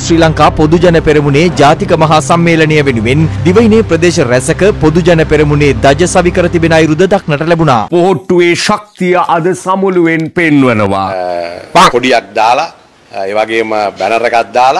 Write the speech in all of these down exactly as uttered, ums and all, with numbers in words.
ශ්‍රී ලංකා පොදු ජන පෙරමුණේ ජාතික මහා සම්මේලනය වෙනුවෙන් දිවයිනේ ප්‍රදේශ රැසක පොදු ජන පෙරමුණේ දජ සවි කර තිබෙන අයුරුද දක්නට ලැබුණා. පොහොට්ටුවේ ශක්තිය අද සමුළුවෙන් පෙන්වනවා. කොඩියක් දාලා ඒ වගේම බැනර් එකක් දාලා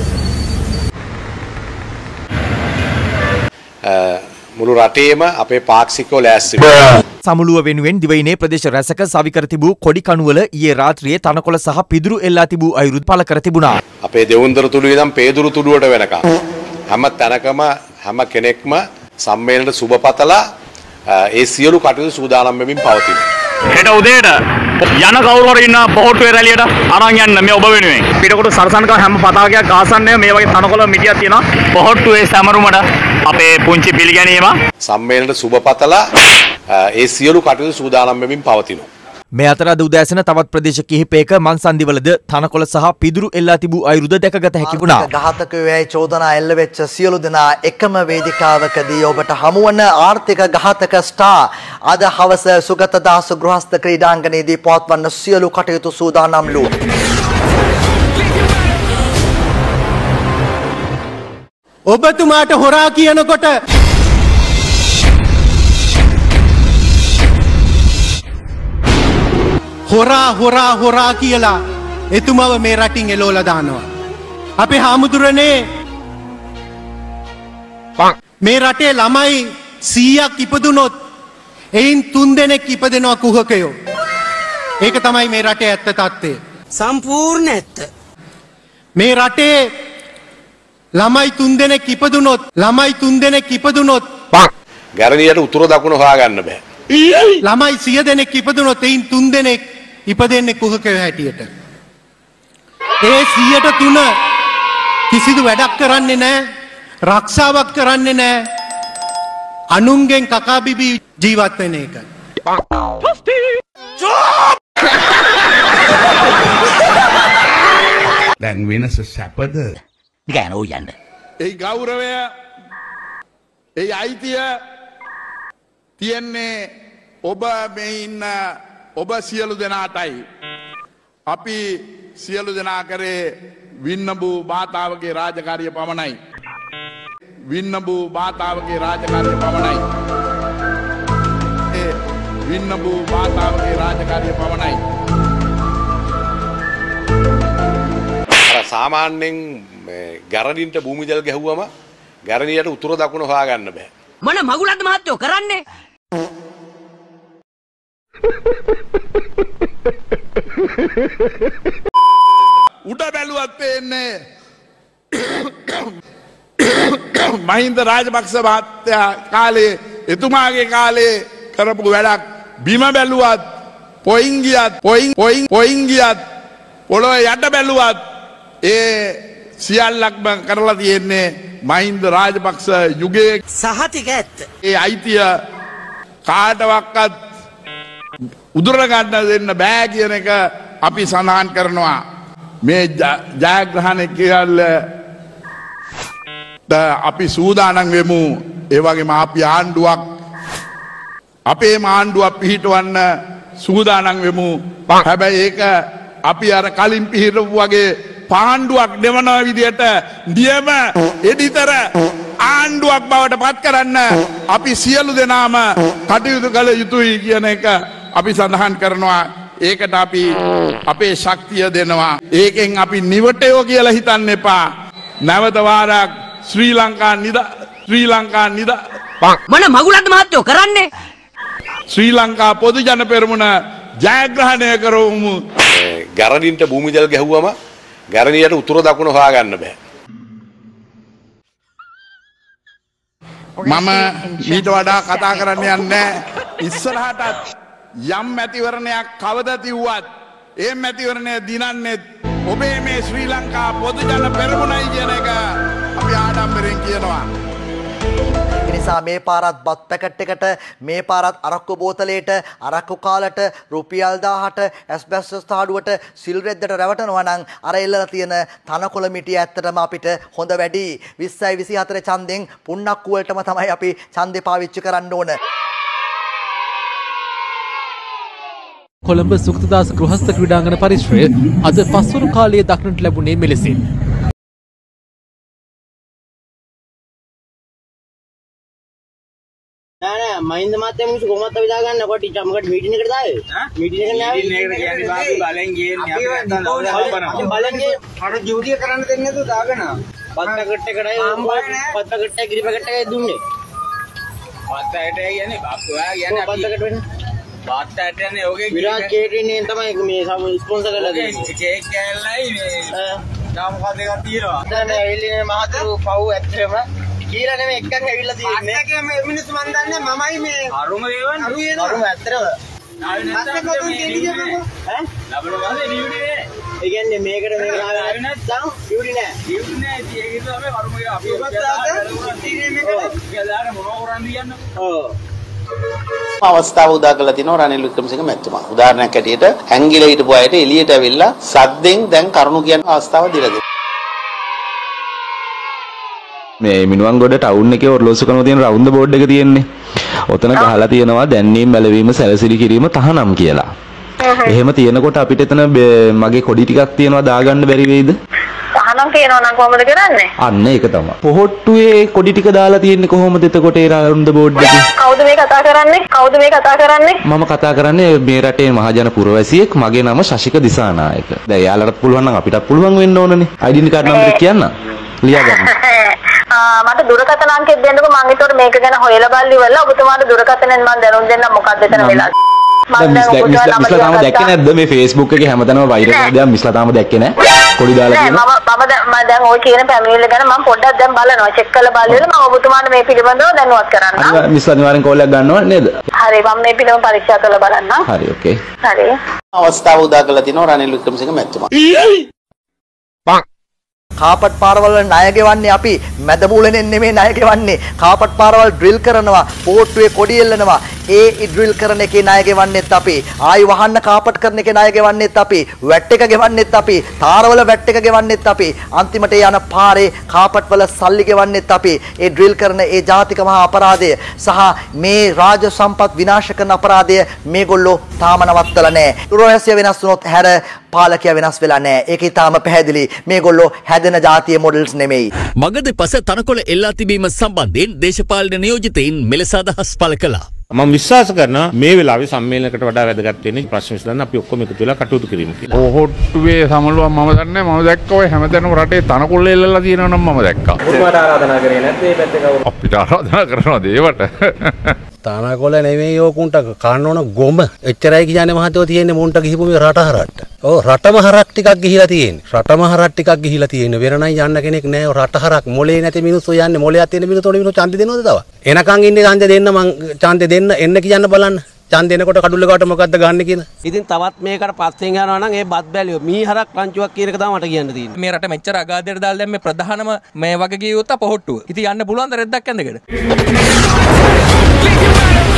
මුළු රටේම අපේ පාක්ෂිකයෝ ලෑස්ති වෙනවා. සමුළුව වෙනුවෙන් දිවයිනේ ප්‍රදේශ රැසක සවි කර තිබූ කොඩි කණුවල ඊයේ රාත්‍රියේ තනකොළ සහ පිදුරු එල්ලා තිබූ අයුරුත් පළ කර තිබුණා. අපේ දෙවුන්දර තුඩුවේ ඉඳන් පේදුරු තුඩුවට වෙනකම් හැම තැනකම හැම කෙනෙක්ම සම්මේලනට සුබපතලා ඒ සියලු කටයුතු සූදානම් වෙමින් පවතිනවා. හෙට උදේට යන කවුරු හරි ඉන්න පොහොට්ටුවේ රැළියට අරන් යන්න මේ ඔබ වෙනුවෙන්. පිටකොට සරසනක හැම පතාකයක් ආසන්නය මේ වගේ තනකොළ මිටියක් තියෙනවා. පොහොට්ටුවේ සමරුමට අපේ පුංචි පිළිගැනීම. සම්මේලනට සුබපතලා ඒ සියලු කටයුතු සූදානම් වෙමින් පවතිනවා. මේ අතර අද උදෑසන තවත් ප්‍රදේශ කිහිපයක මන්සන්දිවලද තනකොළ සහ පිදුරු එල්ලා තිබූ අයුරුද දැකගත හැකි වුණා. ඝාතකයෝයි චෝදනා එල්ල වෙච්ච සියලු දෙනා එකම වේදිකාවකදී ඔබට හමුවන ආර්ථික ඝාතක ස්ටාර් අද හවස සුගතදාස ගෘහස්ත ක්‍රීඩාංගණයේදී පවත්වන සියලු කටයුතු සූදානම්ලු. ඔබතුමාට හොරා කියනකොට හොරා හොරා හොරා කියලා එතුමව මේ රටින් එලෝලා දානවා. අපේ හාමුදුරනේ මේ රටේ ළමයි සීයක් ඉපදුනොත් එයින් තුන් දෙනෙක් ඉපදෙනවා කුහකයෝ. ඒක තමයි මේ රටේ ඇත්ත තත්ත්වය. සම්පූර්ණ ඇත්ත. මේ රටේ ළමයි තුන් දෙනෙක් ඉපදුනොත් ළමයි තුන් දෙනෙක් ඉපදුනොත් ගැරණියට උතුර දකුණ හොයාගන්න බෑ. ළමයි සිය දෙනෙක් ඉපදුනොත් එයින් තුන් දෙනෙක් ඉපදෙන්නේ කුහකයෝ හැටියට. ඒ සියයට තුන කිසිදු වැඩක් කරන්නේ නැහැ, රක්ෂාවක් කරන්නේ නැහැ. අනුන්ගෙන් කකා බිබී ජීවත් වෙන එක. දැන් වෙනස සැපද? නිකන් ඕ යන්න. ඒ ගෞරවය, ඒ අයිතිය තියන්නේ ඔබ මේ ඉන්න ඔබ සියලු දෙනාටයි. අපි සියලු දෙනා කරේ වින්නඹු බාතාවගේ රාජකාරිය පමණයි. වින්නඹු බාතාවගේ රාජකාරිය පමණයි. ඒ වින්නඹු බාතාවගේ රාජකාරිය පමණයි. අර සාමාන්‍යයෙන් ගැරණින්ට භූමිදල් ගැහුවම ගැරණියට උතුර දකුණ හොයාගන්න බෑ. මොන මගුලක්ද මහත්තයෝ කරන්නේ? උඩ බැලුවත් පේන්නේ මහින්ද රාජපක්ෂ මහත්තයා කාලේ එතුමාගේ කාලේ කරපු වැඩක්. බිම බැලුවත් පොයින් ගියත් පොයින් පොයින් පොයින් ගියත් පොළොවේ යට බැලුවත් ඒ සියල්ලක්ම කරලා තියෙන්නේ මහින්ද රාජපක්ෂ යුගයේ. සහතික ඇත්ත. ඒ අයිතිය කාටවත් උදුර ගන්න දෙන්න බෑ කියන එක අපි සඳහන් කරනවා. මේ ජයග්‍රහණය කියලා අපි සූදානම් වෙමු. ඒ වගේම අපි ආණ්ඩුවක් අපේ ආණ්ඩුවක් පිහිටවන්න සූදානම් වෙමු. හැබැයි ඒක අපි අර කලින් පිහිටපු වගේ පාණ්ඩුවක් දෙවන විදියට නියම එඩිතර ආණ්ඩුවක් බවට පත් කරන්න අපි සියලු දෙනාම කටයුතු කළ යුතුයි කියන එක අපි සඳහන් කරනවා. ඒකට අපි අපේ ශක්තිය දෙනවා. ඒකෙන් අපි නිවටයෝ කියලා හිතන්න එපා. නැවත වාරයක් ශ්‍රී ලංකා නිද ශ්‍රී ලංකා නිද මොන මගුලක්ද මහත්තයෝ කරන්නේ? ශ්‍රී ලංකා පොදු ජන පෙරමුණ ජයග්‍රහණය කරවමු. ගැරණින්ට භූමිදල් ගැහුවම ගැරණියට උතුර දකුණ හොයාගන්න බෑ. මම මීට වඩා කතා කරන්න යන්නේ ඉස්සරහටත් යම් මැතිවරණයක් කවද තිව්වත් ඒ මැතිවරණය දිනන්නේ ඔබේ මේ ශ්‍රී ලංකා පොදු ජන පෙරමුණයි කියන එක අපි ආඩම්බරෙන් කියනවා. නිසා මේ පාරත් බත් පැකට් එකට මේ පාරත් අරක්කු බෝතලයට අරක්කු කාලට රුපියල් දාහට ඇස්බැස්ටස් තාඩුවට සිල් රෙද්දට රැවටෙනවා නම් අර එල්ලලා තියෙන තනකොළ මිටිය ඇත්තටම අපිට හොඳ වැඩි. විස්සයි විසිහතර ඡන්දෙන් පුන්නක්කුවලටම තමයි අපි ඡන්දේ පාවිච්චි කරන්න ඕන. කොළඹ සුගතදාස ගෘහස්ත ක්‍රීඩාංගන පරිශ්‍රය අද පස්වරු කාලයේ දක්නට ලැබුණේ මෙලෙසින්. මහින්ද මහත්තයා මිනිස්සු කොහොමද අපි දාගන්න කොට චම්කට මීටින් එකට දාවේ මීටින් එකට නෑ මීටින් එකට කියන්නේ බාපු බලෙන් ගියන්නේ අපි නැත්තම් බලෙන් බලෙන් ගියේ අර ඩියුටිය කරන්න දෙන්නේ නැතුව දාගෙන බත් පැකට් එකටයි බත් පැකට් එකයි ගිරි පැකට් එකයි දුන්නේ බත් පැකට් එක කියන්නේ බාපුවා කියන්නේ අපි බත් පැකට් වෙන බත් පැකට් යන්නේ ඔගේ විරාජ් කේටරින් එකෙන් තමයි මේ ස්පොන්සර් කරලා දෙන්නේ කේක් කෑල්ලයි මේ යා මොකද එකක් තියෙනවා දැන් එල්ලිනේ මහතුරු පව් ඇත්තටම කියලා නෙමෙයි එකක් ඇවිල්ලා තියෙන්නේ. අත්තගේ මේ මිනිස්සු මන් දන්නේ මමයි මේ අරුම වේවන්නේ. අරුම ඇත්තටම. ආවේ නැත්නම් ඈ ලබන ගානේ ඩියුටි නෑ. ඒ කියන්නේ මේකට මේක ආවේ නැත්නම් ඩියුටි නෑ. ඩියුටි නෑ. ඒක හිතුවා අපි අරුමගේ අපි ඔක්කොම ගලාර මොනවා කරන්නේ කියන්නේ. ඔව්. අවස්ථාව උදා කරලා තිනවා රනිල් වික්‍රමසිංහ මැතිතුමා. උදාහරණයක් ඇටියට හැංගිලා හිටපු අයට එළියට ඇවිල්ලා සද්දෙන් දැන් කරුණු කියන අවස්ථාව දීලා දෙනවා. මේ මිනුවන්ගොඩ ටවුන් එකේ ඔරලෝසු කරන තියෙන රවුන්ඩ් බෝඩ් එක තියෙන්නේ. ඔතන ගහලා තියෙනවා දැන්වීම බැලවීම සැලසිලි කිරීම තහනම් කියලා. එහෙම තියෙනකොට අපිට එතන මගේ කොඩි ටිකක් තියෙනවා දාගන්න බැරි වෙයිද? තහනම් කියනවා නම් කොහොමද කරන්නේ? අන්න ඒක තමයි. පොහොට්ටුවේ කොඩි ටික දාලා තියෙන්නේ කොහොමද එතකොට ඒ රවුන්ඩ් බෝඩ් එකේ? කවුද මේ කතා කරන්නේ? කවුද මේ කතා කරන්නේ? මම කතා කරන්නේ මේ රටේ මහජන පුරවැසියෙක්. මගේ නම ශශික දිසානායක. දැන් යාලටත් පුළුවන් නම් අපිටත් පුළුවන් වෙන්න ඕනනේ. අයිඩෙන්ටි කාඩ් නම්බර් එක කියන්න. ලියා ගන්න. මට දුරකථන අංකෙත් දෙන්නකෝ මම ඒතකොට මේක ගැන හොයලා බලලි වෙලා ඔබතුමාට දුරකථනෙන් මම දැනුම් දෙන්න මොකක්ද එතන වෙලා මම දැන් ඔබතුමාලා මිස්ලා තාම දැක්කේ නැද්ද මේ Facebook එකේ හැමතැනම වෛරල් වෙන දේක් මිස්ලා තාම දැක්කේ නැහැ කොඩි දාලා තියෙනවා මම මම දැන් ওই කියන පැමිණිල්ල ගැන මම පොඩ්ඩක් දැන් බලනවා චෙක් කරලා බලලා මම ඔබතුමාට මේ පිළිබඳව දැනුවත් කරන්නම් අනිවා මිස්ලා අනිවාර්යෙන් කෝල් එකක් ගන්නව නේද හරි මම මේ පිළිබඳව පරීක්ෂා කරලා බලන්නම් හරි ඕකේ හරි අවස්ථාව උදා කරලා තිනවා රනිල් වික්‍රමසිංහ මැතිතුමා කාපට් පාරවල් වල ණය ගෙවන්නේ අපි මැද මූලෙන් නෙමෙයි ණය ගෙවන්නේ කාපට් පාරවල් ඩ්‍රිල් කරනවා පෝට්ටුවේ කොඩි එල්ලනවා ඒ ඩ්‍රිල් කරන එකේ ණය ගෙවන්නෙත් අපි ආයි වහන්න කාපට් කරන එකේ ණය ගෙවන්නෙත් අපි වැට් එක ගෙවන්නෙත් අපි තාරවල වැට් එක ගෙවන්නෙත් අපි අන්තිමට යන පාරේ කාපට් වල සල්ලි ගෙවන්නෙත් අපි ඒ ඩ්‍රිල් කරන ඒ ජාතික මහා අපරාධය සහ මේ රාජ සම්පත් විනාශ කරන අපරාධය මේගොල්ලෝ තාම නවත්තලා නැහැ පුරවැසිය වෙනස් වුණොත් හැර පාලකයා වෙනස් වෙලා නැහැ ඒක ඊටාම පැහැදිලි මේගොල්ලෝ හැදෙන ජාතිය මොඩල්ස් නෙමෙයි මගද පස තනකොළ එල්ලා තිබීම සම්බන්ධයෙන් දේශපාලන නියෝජිතයින් මෙලෙස අදහස් පළ කළා මම විශ්වාස කරනවා මේ වෙලාවේ සම්මේලනයකට වඩා වැදගත් වෙන්නේ ප්‍රශ්න විසඳන්න අපි ඔක්කොම එකතු වෙලා කටයුතු කිරීම කියලා. ඔහොට්ටුවේ සමළුවක් මම දන්නේ මම දැක්ක ඔය හැමතැනම රටේ තනකොළ එල්ලලා තියෙනවා නම් මම දැක්කා. ඔබට ආරාධනා කරේ නැත්නම් මේ පැත්තේ කවුරු? අපිට ආරාධනා කරනවා දේවට. තනකොළ නෙමෙයි ඕකුන්ට කන්න ඕන ගොම. එච්චරයි කියන්නේ මහත්තයෝ තියෙන්නේ මුන්ට ගිහිපු මේ රට හරට්ට. ඔව් රටම හරක් ටිකක් ගිහිලා තියෙන්නේ. රටම හරක් ටිකක් ගිහිලා තියෙන්නේ. වෙන නම් යන්න කෙනෙක් නැහැ. රට හරක් මොලේ නැති මිනිස්සු යන්නේ මොලයක් තියෙන මිනිස්සුන්ට මිනිස්සු ඡන්දෙ දෙනවද තව? එනකන් ඉන්නේ ඡන්දෙ දෙන්න මං ඡන්දෙ දෙන්න එන්න කියන්න බලන්න. ඡන්දෙ එනකොට කඩුල්ලකට මොකද්ද ගන්න කියන. ඉතින් තවත් මේකට පස්සෙන් යනවා නම් ඒ බත් බැලියෝ මී හරක් රංචුවක් කියන එක තමයි මට කියන්න තියෙන්නේ. මේ රට මෙච්චර අගාධයට දාලා දැන් මේ ප්‍රධානම මේ වගේ ගියොත් පොහොට්ටුව. ඉතින් යන්න පුළුවන් ද රෙද්දක් ඇඳගෙන.